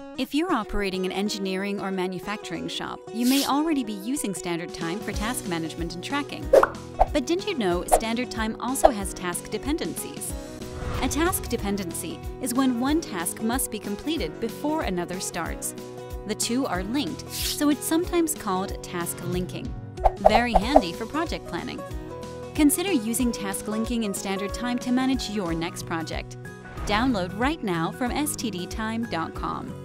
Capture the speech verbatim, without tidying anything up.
If you're operating an engineering or manufacturing shop, you may already be using Standard Time for task management and tracking. But did you know Standard Time also has task dependencies? A task dependency is when one task must be completed before another starts. The two are linked, so it's sometimes called task linking. Very handy for project planning. Consider using task linking in Standard Time to manage your next project. Download right now from S T D time dot com.